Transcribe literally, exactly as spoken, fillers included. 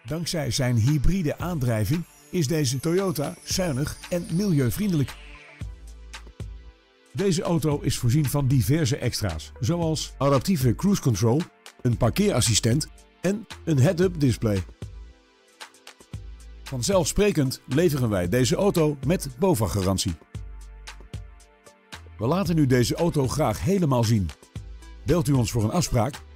Dankzij zijn hybride aandrijving is deze Toyota zuinig en milieuvriendelijk. Deze auto is voorzien van diverse extra's, zoals adaptieve cruise control, een parkeerassistent en een head-up display. Vanzelfsprekend leveren wij deze auto met BOVAG-garantie. We laten u deze auto graag helemaal zien. Belt u ons voor een afspraak